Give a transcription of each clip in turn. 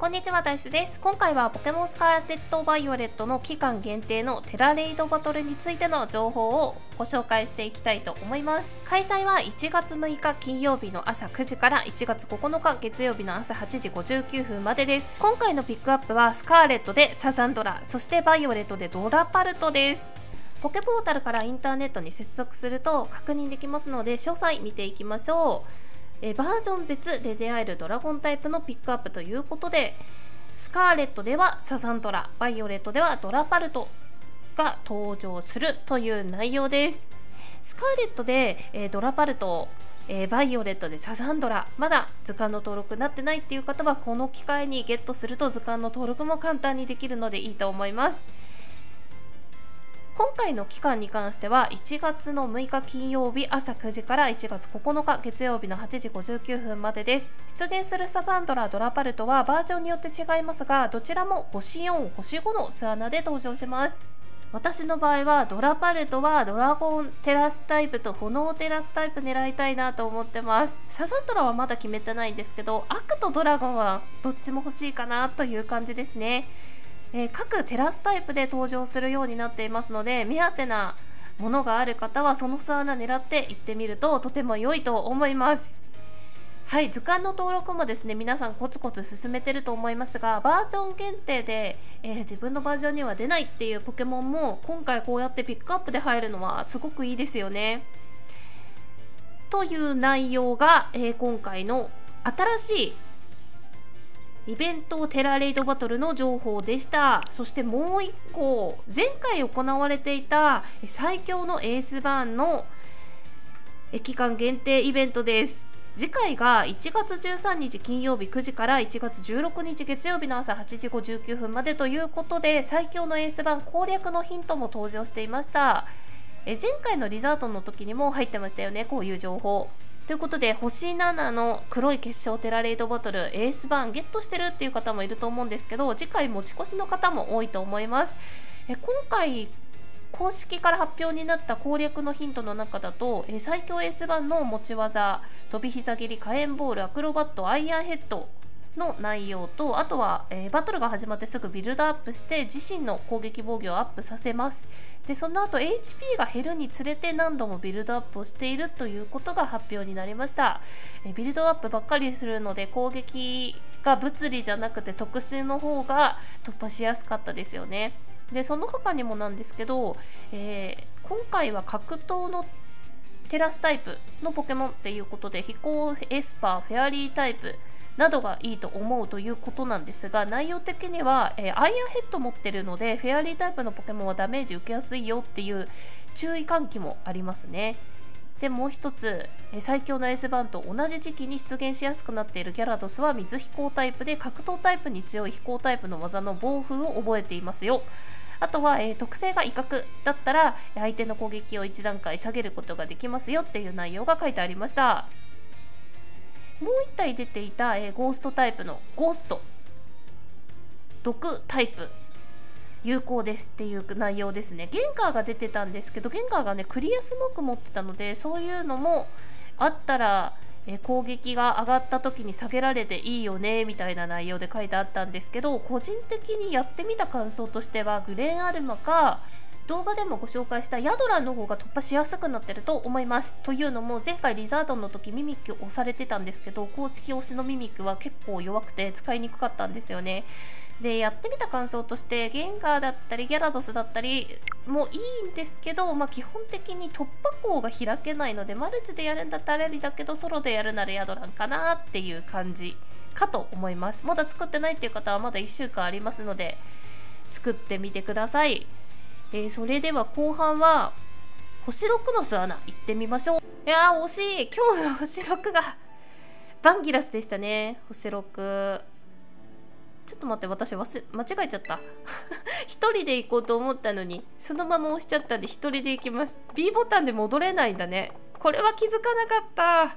こんにちは、ダイスです。今回はポケモンスカーレット・バイオレットの期間限定のテラレイドバトルについての情報をご紹介していきたいと思います。開催は1月6日金曜日の朝9時から1月9日月曜日の朝8時59分までです。今回のピックアップはスカーレットでサザンドラ、そしてバイオレットでドラパルトです。ポケポータルからインターネットに接続すると確認できますので、詳細見ていきましょう。バージョン別で出会えるドラゴンタイプのピックアップということで、スカーレットではサザンドラ、バイオレットではドラパルトが登場するという内容です。スカーレットで、ドラパルト、バイオレットでサザンドラ、まだ図鑑の登録になってないっていう方はこの機会にゲットすると図鑑の登録も簡単にできるのでいいと思います。今回の期間に関しては1月の6日金曜日朝9時から1月9日月曜日の8時59分までです。出現するサザンドラ、ドラパルトはバージョンによって違いますが、どちらも星4、星5の巣穴で登場します。私の場合はドラパルトはドラゴンテラスタイプと炎テラスタイプ狙いたいなと思ってます。サザンドラはまだ決めてないんですけど、アクとドラゴンはどっちも欲しいかなという感じですね。各テラスタイプで登場するようになっていますので、目当てなものがある方はその巣穴狙って行ってみるととても良いと思います。はい、図鑑の登録もですね、皆さんコツコツ進めてると思いますが、バージョン限定で、自分のバージョンには出ないっていうポケモンも今回こうやってピックアップで入るのはすごくいいですよね。という内容が、今回の新しいイベントテラレイドバトルの情報でした。そしてもう一個、前回行われていた最強のエースバーンの期間限定イベントです。次回が1月13日金曜日9時から1月16日月曜日の朝8時59分までということで、最強のエースバーン攻略のヒントも登場していました。前回のリザートの時にも入ってましたよね、こういう情報。ということで、星7の黒い結晶テラレイドバトルエースバーンゲットしてるっていう方もいると思うんですけど、次回持ち越しの方も多いと思います。今回公式から発表になった攻略のヒントの中だと、最強エースバーンの持ち技、飛び膝蹴り、火炎ボール、アクロバット、アイアンヘッドの内容と、あとは、バトルが始まってすぐビルドアップして自身の攻撃防御をアップさせます。でその後 HP が減るにつれて何度もビルドアップをしているということが発表になりました。ビルドアップばっかりするので攻撃が物理じゃなくて特殊の方が突破しやすかったですよね。でその他にもなんですけど、今回は格闘のテラスタイプのポケモンっていうことで、飛行エスパー、フェアリータイプなどがいいと思うということなんですが、内容的には、アイアンヘッド持ってるのでフェアリータイプのポケモンはダメージ受けやすいよっていう注意喚起もありますね。でもう一つ、最強のエースバーンと同じ時期に出現しやすくなっているギャラドスは水飛行タイプで、格闘タイプに強い飛行タイプの技の暴風を覚えていますよ。あとは、特性が威嚇だったら相手の攻撃を1段階下げることができますよっていう内容が書いてありました。もう1体出ていた、ゴーストタイプのゴースト、毒タイプ有効ですっていう内容ですね。ゲンガーが出てたんですけど、ゲンガーがねクリアスモーク持ってたので、そういうのもあったら攻撃が上がった時に下げられていいよねみたいな内容で書いてあったんですけど、個人的にやってみた感想としてはグレンアルマか動画でもご紹介したヤドランの方が突破しやすくなってると思います。というのも前回リザードンの時ミミック押されてたんですけど、公式推しのミミックは結構弱くて使いにくかったんですよね。でやってみた感想として、ゲンガーだったりギャラドスだったりもいいんですけど、基本的に突破口が開けないので、マルチでやるんだったらありだけどソロでやるならヤドランかなっていう感じかと思います。まだ作ってないっていう方はまだ1週間ありますので作ってみてください。それでは後半は星6の巣穴行ってみましょう。いやー惜しい。今日の星6がバンギラスでしたね。星6ちょっと待って、私間違えちゃった一人で行こうと思ったのにそのまま押しちゃったんで一人で行きます。 B ボタンで戻れないんだね。これは気づかなかった。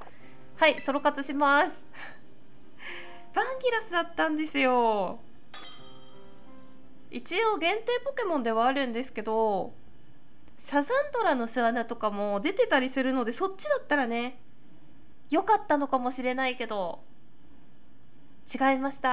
はい、ソロ活しますバンギラスだったんですよ。一応限定ポケモンではあるんですけど、サザンドラの巣穴とかも出てたりするので、そっちだったらね良かったのかもしれないけど、 違いました。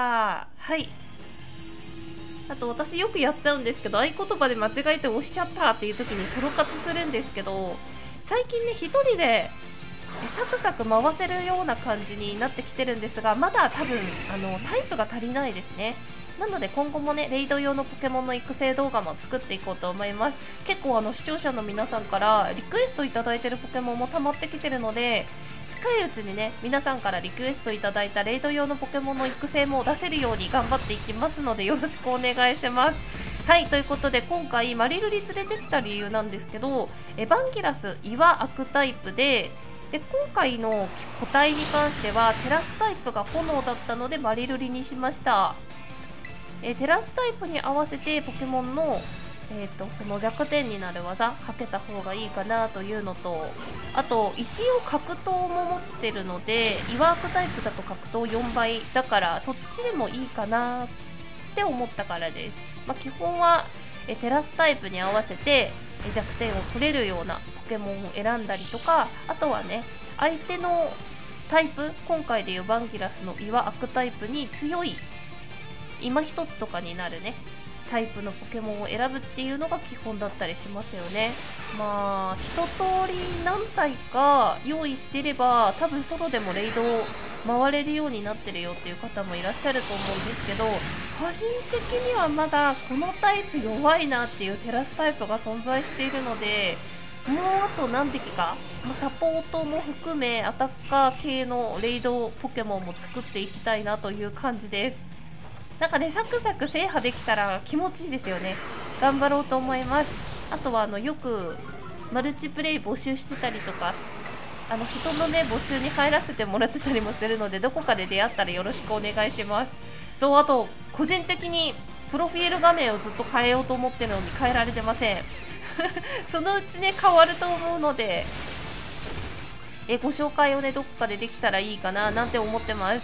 はい。あと私よくやっちゃうんですけど、合言葉で間違えて押しちゃったっていう時にソロ活するんですけど、最近ね一人でサクサク回せるような感じになってきてるんですが、まだ多分タイプが足りないですね。なので今後もねレイド用のポケモンの育成動画も作っていこうと思います。結構視聴者の皆さんからリクエストいただいてるポケモンも溜まってきてるので、近いうちにね皆さんからリクエストいただいたレイド用のポケモンの育成も出せるように頑張っていきますのでよろしくお願いします。はい、ということで今回マリルリ連れてきた理由なんですけど、エヴァンギラス岩悪タイプで今回の個体に関してはテラスタイプが炎だったのでマリルリにしました。テラスタイプに合わせてポケモンの、その弱点になる技かけた方がいいかなというのと、あと一応格闘も持ってるので岩悪タイプだと格闘4倍だからそっちでもいいかなって思ったからです。基本はテラスタイプに合わせて弱点を取れるようなポケモンを選んだりとか、あとはね相手のタイプ、今回でいうバンギラスの岩悪タイプに強い今一つとかになるねタイプのポケモンを選ぶっていうのが基本だったりしますよね。一通り何体か用意してれば多分ソロでもレイドを回れるようになってるよっていう方もいらっしゃると思うんですけど、個人的にはまだこのタイプ弱いなっていうテラスタイプが存在しているので、もうあと何匹か、サポートも含めアタッカー系のレイドポケモンも作っていきたいなという感じです。なんかねサクサク制覇できたら気持ちいいですよね。頑張ろうと思います。あとはよくマルチプレイ募集してたりとか、人のね募集に入らせてもらってたりもするので、どこかで出会ったらよろしくお願いします。そう、あと個人的にプロフィール画面をずっと変えようと思ってるのに変えられてませんそのうちね変わると思うので、ご紹介をねどこかでできたらいいかななんて思ってます。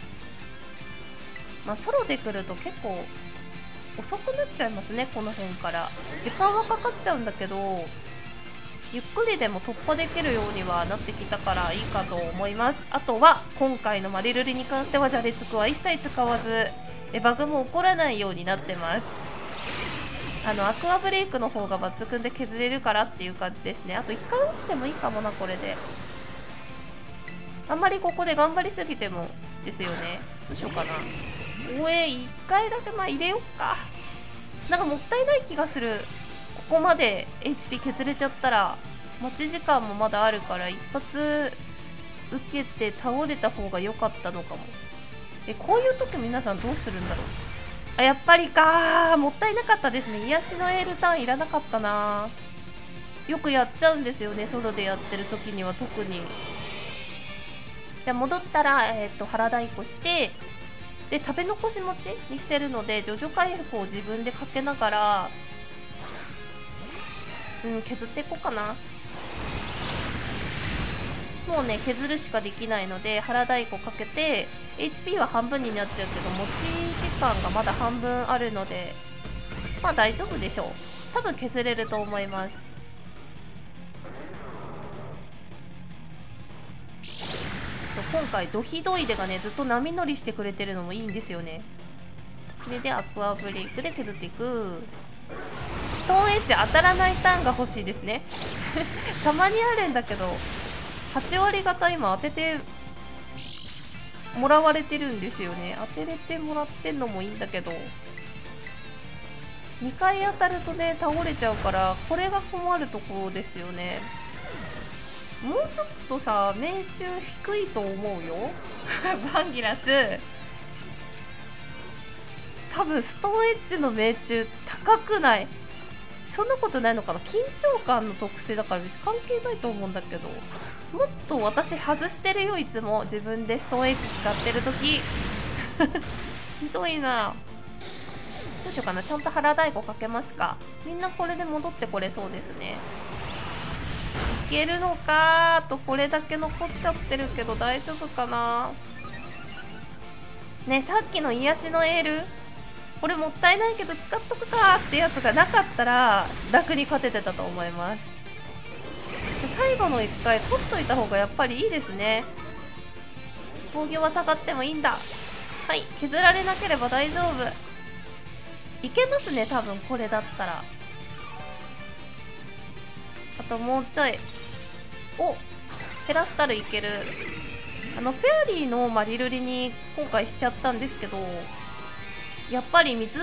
ソロで来ると結構遅くなっちゃいますね。この辺から時間はかかっちゃうんだけど、ゆっくりでも突破できるようにはなってきたからいいかと思います。あとは今回のマリルリに関しては邪劣区は一切使わずバグも起こらないようになってます。アクアブレイクの方が抜群で削れるからっていう感じですね。あと1回落ちてもいいかもな。これであんまりここで頑張りすぎてもですよね。どうしようかな。1回だけ入れよっか。なんかもったいない気がする。ここまで HP 削れちゃったら待ち時間もまだあるから一発受けて倒れた方が良かったのかも。こういう時皆さんどうするんだろう。やっぱりか、もったいなかったですね。癒しのエールターンいらなかったな。よくやっちゃうんですよね、ソロでやってる時には特に。じゃあ戻ったら、腹太鼓してで食べ残し持ちにしてるので、徐々回復を自分でかけながら削っていこうかな。もうね削るしかできないので腹太鼓かけて HP は半分になっちゃうけど持ち時間がまだ半分あるので大丈夫でしょう。多分削れると思います。今回ドヒドイデがねずっと波乗りしてくれてるのもいいんですよね。でアクアブレイクで削っていく。ストーンエッジ当たらないターンが欲しいですねたまにあるんだけど8割方今当ててもらわれてるんですよね。当てれてもらってんのもいいんだけど2回当たるとね倒れちゃうから、これが困るところですよね。もうちょっとさ命中低いと思うよバンギラス多分ストーンエッジの命中高くない？そんなことないのかな。緊張感の特性だから別に関係ないと思うんだけど、もっと私外してるよ。いつも自分でストーンエッジ使ってる時ひどいな。どうしようかな。ちゃんと腹太鼓かけますか。みんなこれで戻ってこれそうですね。いけるのか。あとこれだけ残っちゃってるけど大丈夫かな。ね、さっきの癒しのエールこれもったいないけど使っとくかってやつがなかったら楽に勝ててたと思います。で最後の1回取っといた方がやっぱりいいですね。防御は下がってもいいんだ。 はい、削られなければ大丈夫。いけますね、多分これだったら。あともうちょい。お、テラスタルいける。フェアリーのマリルリに今回しちゃったんですけど、やっぱり水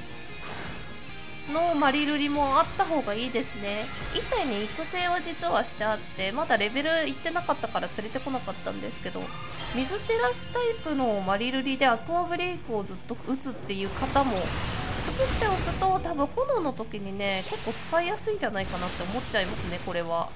のマリルリもあった方がいいですね。1体に育成は実はしてあって、まだレベルいってなかったから連れてこなかったんですけど、水テラスタイプのマリルリでアクアブレイクをずっと打つっていう方も作っておくと、多分炎の時にね結構使いやすいんじゃないかなって思っちゃいますね、これは。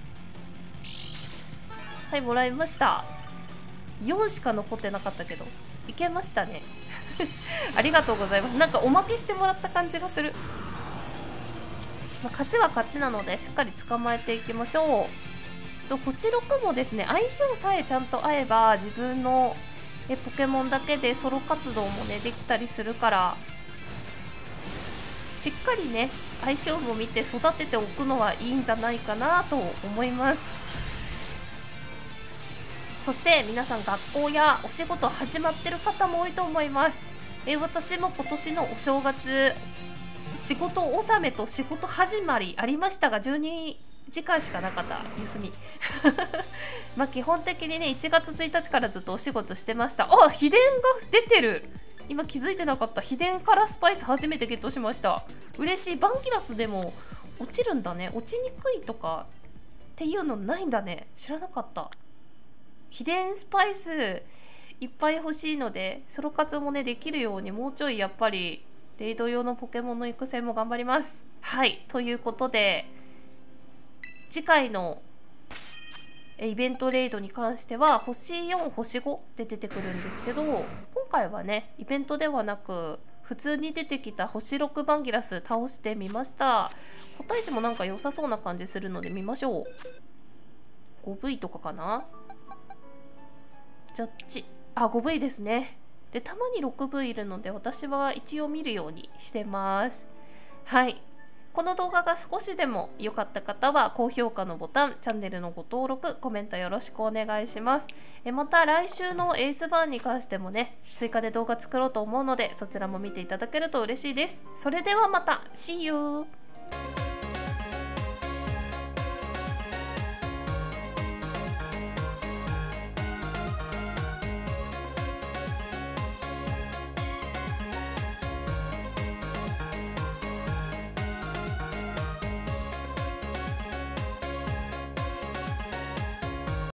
はい、もらいました。4しか残ってなかったけどいけましたねありがとうございます。なんかおまけしてもらった感じがする。まあ、勝ちは勝ちなのでしっかり捕まえていきましょう。星6もですね、相性さえちゃんと合えば自分のポケモンだけでソロ活動もねできたりするから、しっかりね相性も見て育てておくのはいいんじゃないかなと思います。そして皆さん学校やお仕事始まってる方も多いと思います。私も今年のお正月仕事納めと仕事始まりありましたが、12時間しかなかった休みまあ基本的にね1月1日からずっとお仕事してました。あ、秘伝が出てる。今気づいてなかった。秘伝からスパイス初めてゲットしました。嬉しい。バンギラスでも落ちるんだね。落ちにくいとかっていうのないんだね。知らなかった。秘伝スパイスいっぱい欲しいので、ソロ活もねできるようにもうちょいやっぱりレイド用のポケモンの育成も頑張ります。はい、ということで次回のイベントレイドに関しては星4星5で出てくるんですけど、今回はねイベントではなく普通に出てきた星6バンギラス倒してみました。個体値もなんか良さそうな感じするので見ましょう。 5V とかかな。ジャッジ、あ、5V ですね。でたまに 6V いるので私は一応見るようにしてます。はい、この動画が少しでも良かった方は高評価のボタン、チャンネルのご登録、コメントよろしくお願いします。また来週のエースバーンに関してもね追加で動画作ろうと思うので、そちらも見ていただけると嬉しいです。それではまた See you!